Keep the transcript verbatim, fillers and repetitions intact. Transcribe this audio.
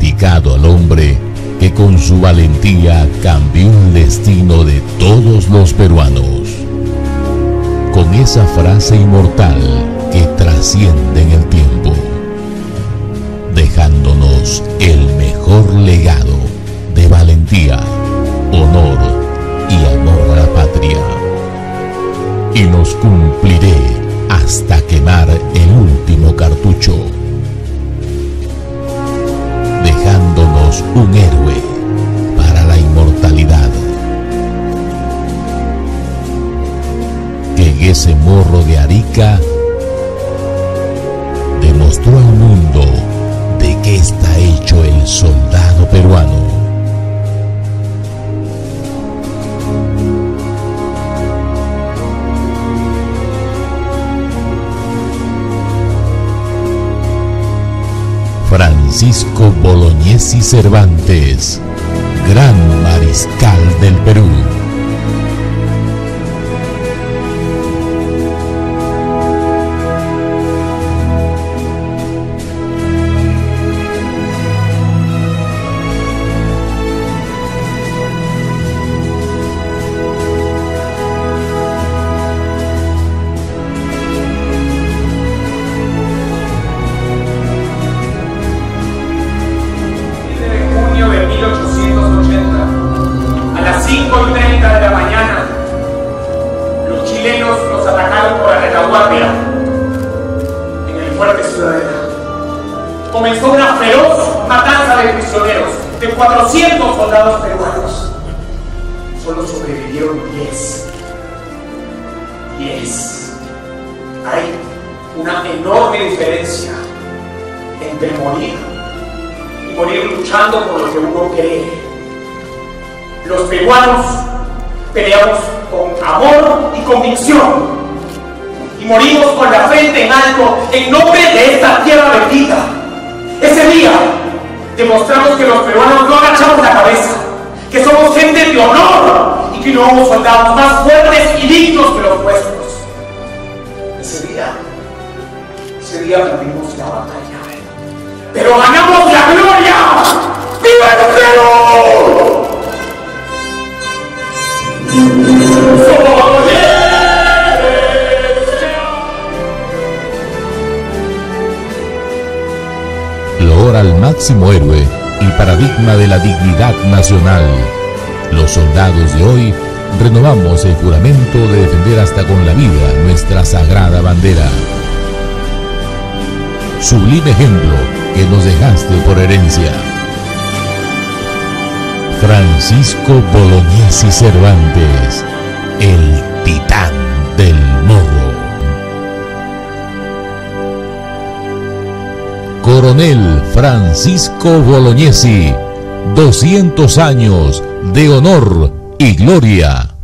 dedicado al hombre que con su valentía cambió el destino de todos los peruanos. Con esa frase inmortal que trasciende en el tiempo, dejándonos el mejor legado de valentía, honor y amor a la patria. Y los cumpliré hasta quemar el último cartucho, dejándonos un héroe para la inmortalidad. Que en ese morro de Arica demostró al mundo de qué está hecho el soldado peruano. Francisco Bolognesi Cervantes, gran mariscal del Perú. cinco y treinta de la mañana, los chilenos nos atacaron por la retaguardia en el fuerte Ciudadela. Comenzó una feroz matanza de prisioneros, de cuatrocientos soldados peruanos. Solo sobrevivieron diez. diez. Hay una enorme diferencia entre morir y morir luchando por lo que uno cree. Los peruanos peleamos con amor y convicción y morimos con la frente en alto en nombre de esta tierra bendita. Ese día demostramos que los peruanos no agachamos la cabeza, que somos gente de honor y que no somos soldados más fuertes y dignos que los nuestros. Ese día, ese día perdimos la batalla, pero ganamos la gloria. ¡Viva el Perú! Loor al máximo héroe y paradigma de la dignidad nacional. Los soldados de hoy renovamos el juramento de defender hasta con la vida nuestra sagrada bandera. Sublime ejemplo que nos dejaste por herencia. Francisco Bolognesi Cervantes, el titán del morro. Coronel Francisco Bolognesi, doscientos años de honor y gloria.